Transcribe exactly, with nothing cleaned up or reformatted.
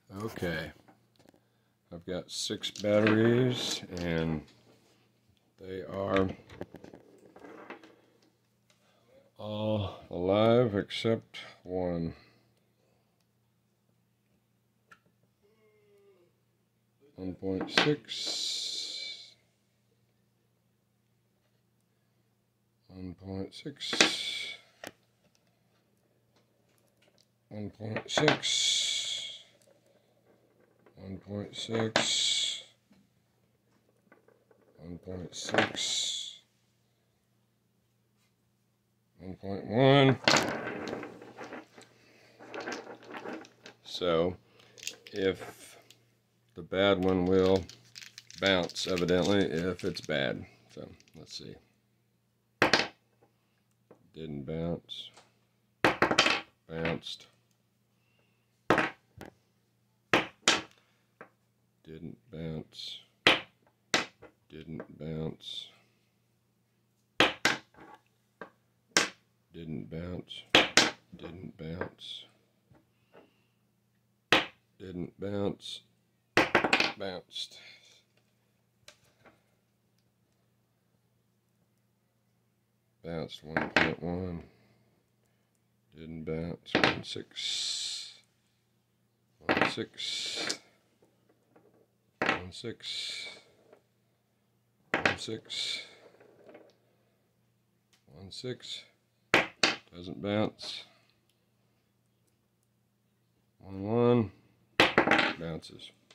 Okay, I've got six batteries and they are all alive except one. one point six. one point six. one point six. one point six. one point six. one point one. So, if the bad one will bounce, evidently, if it's bad. So, let's see. Didn't bounce. Bounced. Didn't bounce. Didn't bounce. Didn't bounce. Didn't bounce. Didn't bounce. Bounced. Bounced one point one. Didn't bounce. one six. one six. one six. one six. one six. Doesn't bounce. one one. Bounces.